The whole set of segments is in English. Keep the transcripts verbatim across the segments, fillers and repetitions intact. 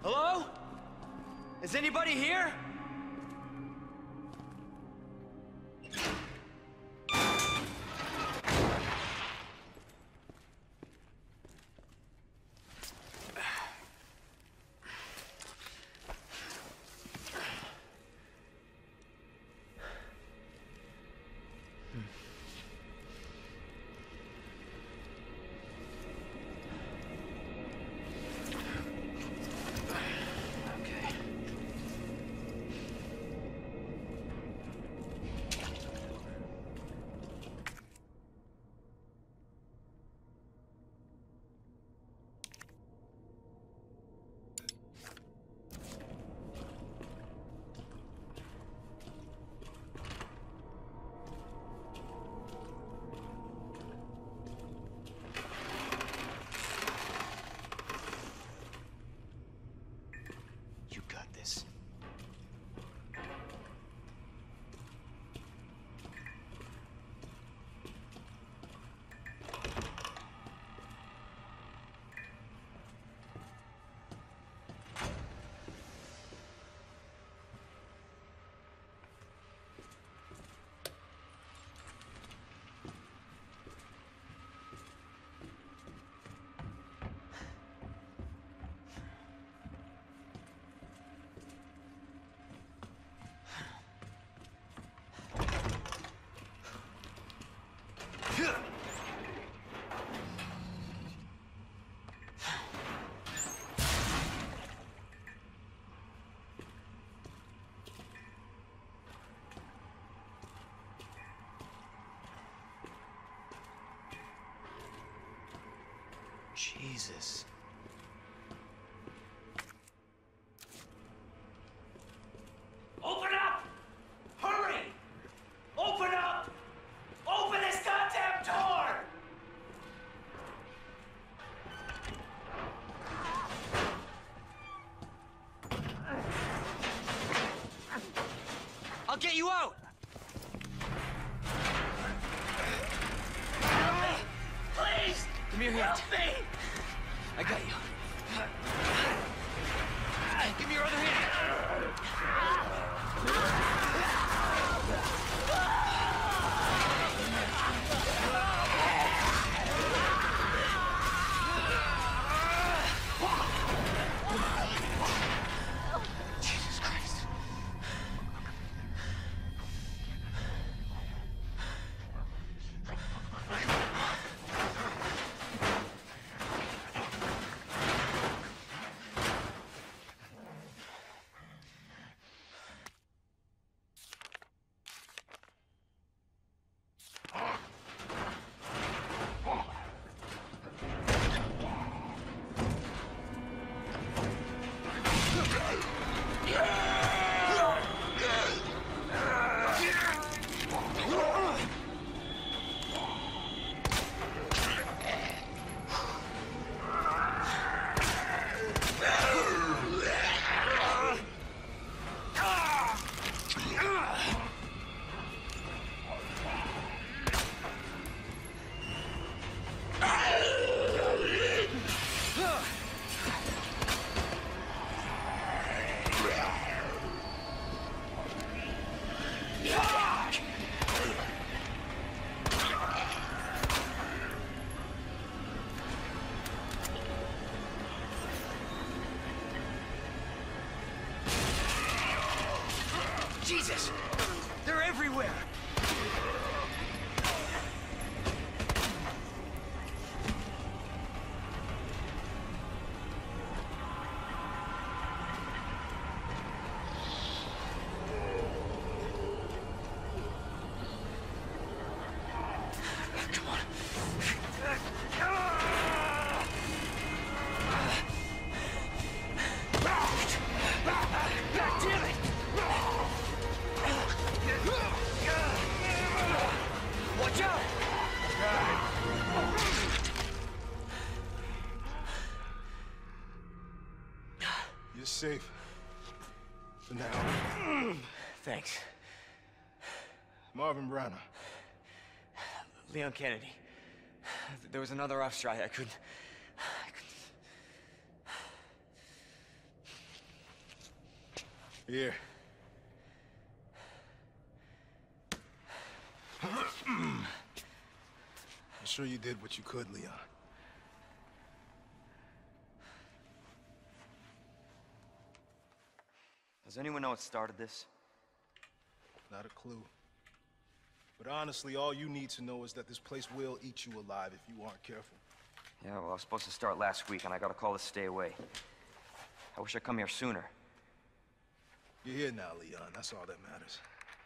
Hello? Is anybody here? You got this. Jesus. Open up! Hurry! Open up! Open this goddamn door! I'll get you out! Please! Give me your hand. Help me! I got you. Give me your other hand. Jesus Christ. Jesus! They're everywhere! Come on. God damn it! Watch out! You're safe. For now. Thanks. Marvin Branagh. Leon Kennedy. There was another off strike. I couldn't... I couldn't... Here. I'm sure you did what you could, Leon. Does anyone know what started this? Not a clue. But honestly, all you need to know is that this place will eat you alive if you aren't careful. Yeah, well, I was supposed to start last week, and I got a call to stay away. I wish I'd come here sooner. You're here now, Leon. That's all that matters.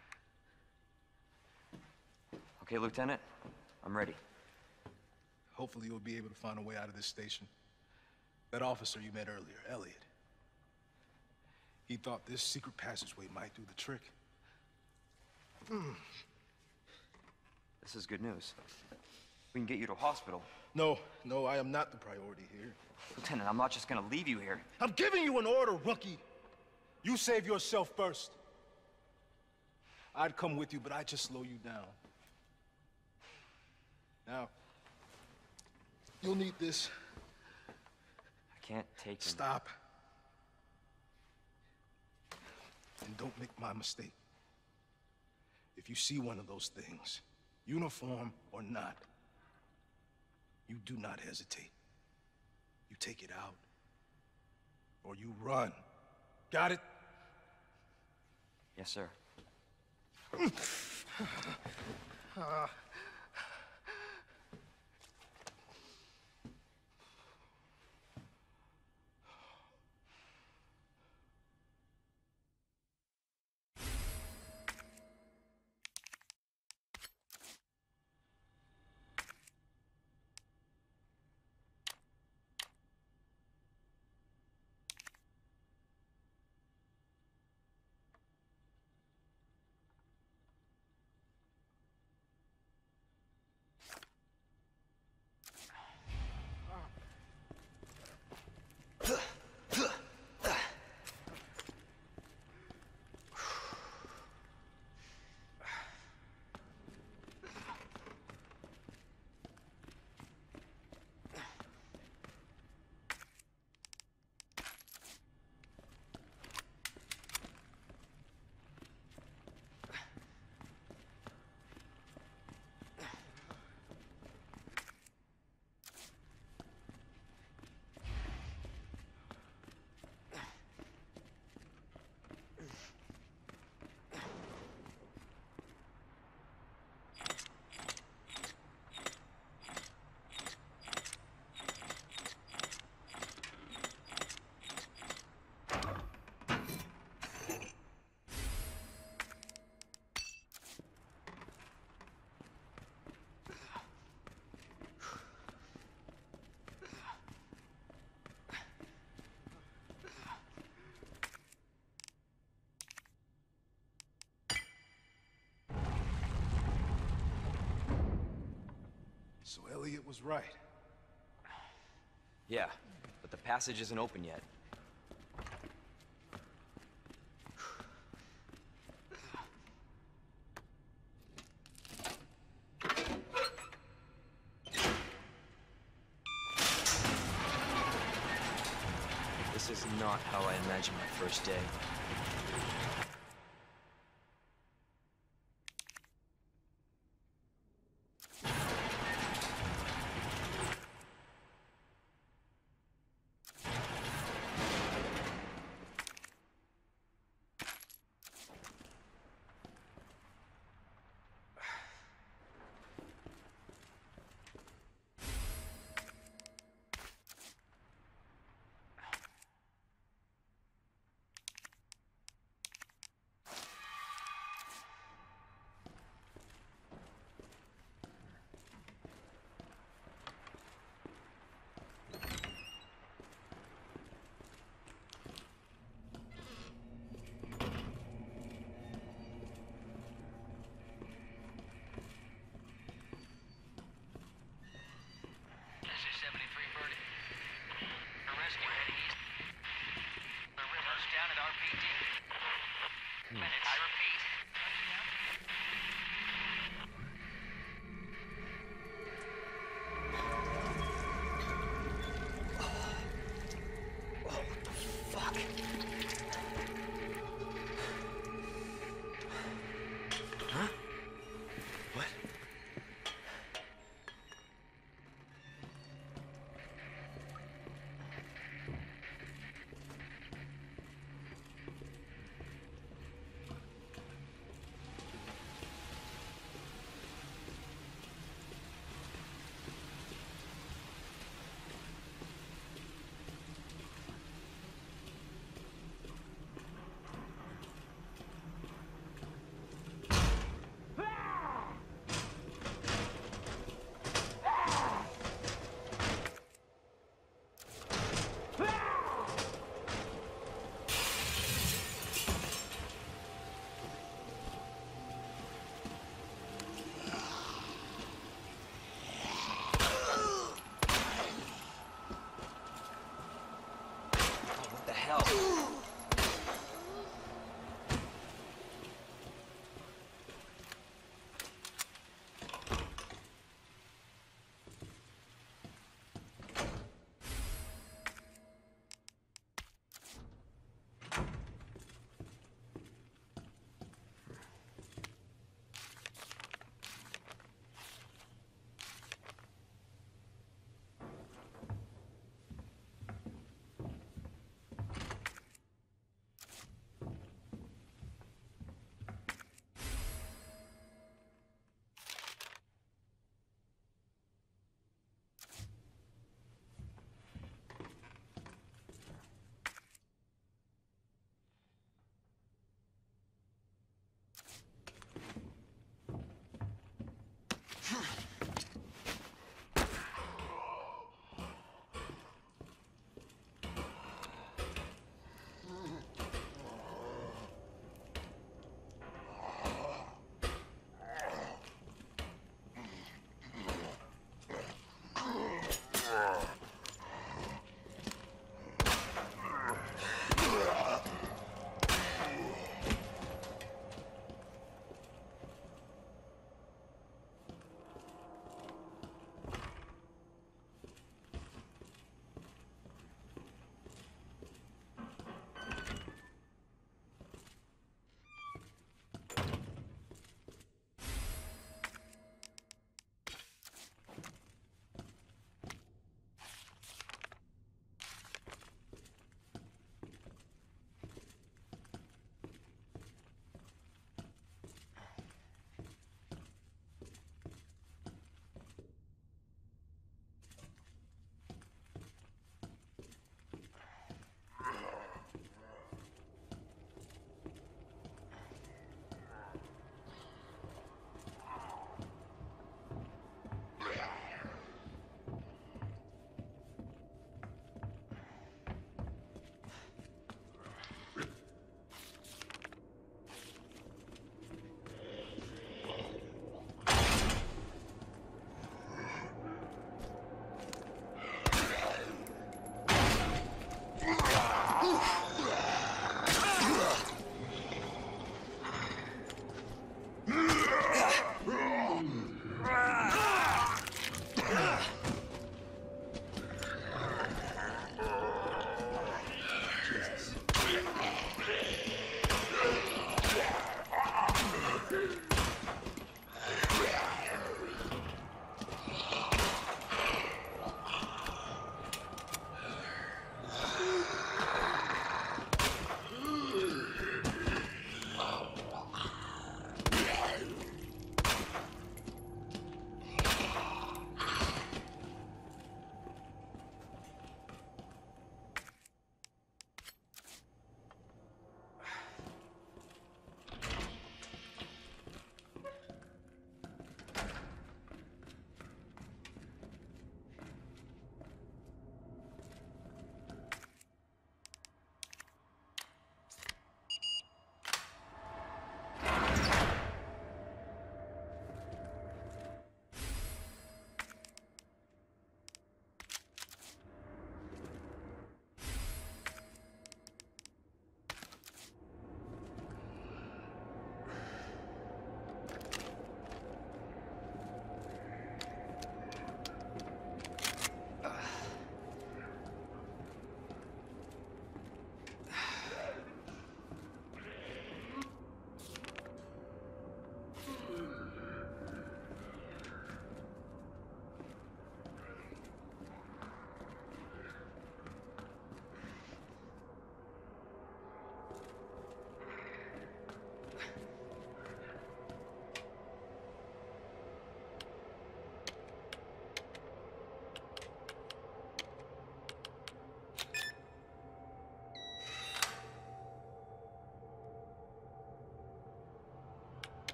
Okay, Lieutenant, I'm ready. Hopefully you'll be able to find a way out of this station. That officer you met earlier, Elliot. He thought this secret passageway might do the trick. Mm. This is good news. We can get you to a hospital. No, no, I am not the priority here. Lieutenant, I'm not just gonna leave you here. I'm giving you an order, rookie. You save yourself first. I'd come with you, but I'd just slow you down. Now, you'll need this. I can't take him. Stop. And don't make my mistake. If you see one of those things, uniform or not, you do not hesitate. You take it out, or you run. Got it? Yes, sir. uh. So Elliot was right. Yeah, but the passage isn't open yet. This is not how I imagined my first day.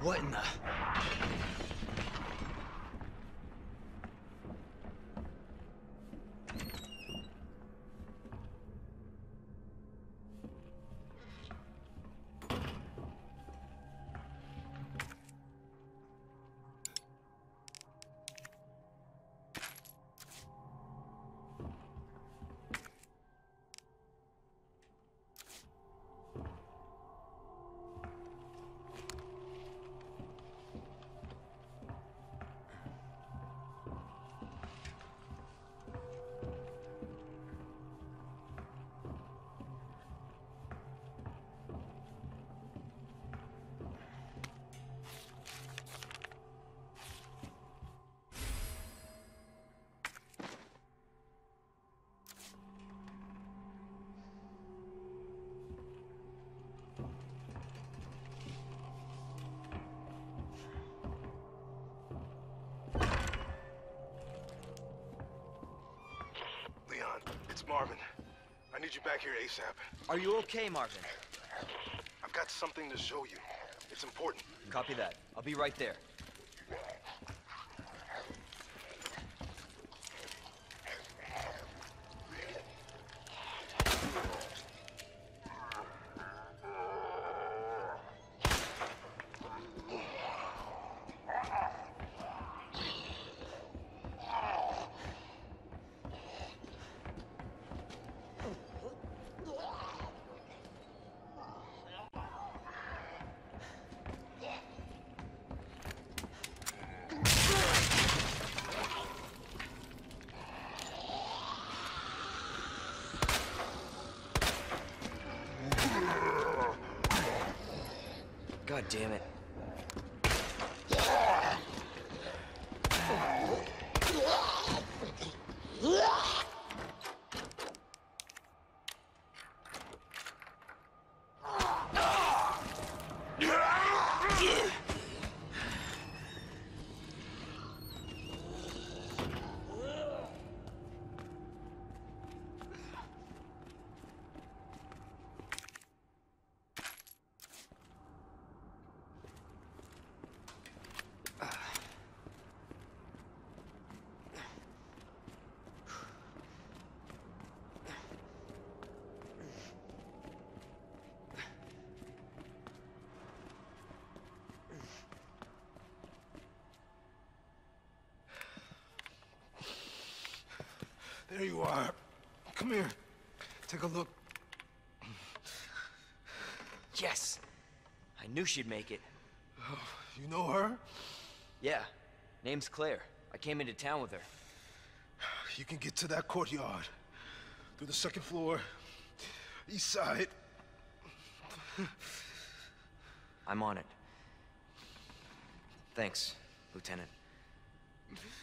What in the... Leon, it's Marvin. I need you back here ASAP. Are you okay, Marvin? I've got something to show you. It's important. Copy that. I'll be right there. God damn it. There you are. Come here. Take a look. Yes! I knew she'd make it. Oh, you know her? Yeah. Name's Claire. I came into town with her. You can get to that courtyard. Through the second floor. East side. I'm on it. Thanks, Lieutenant.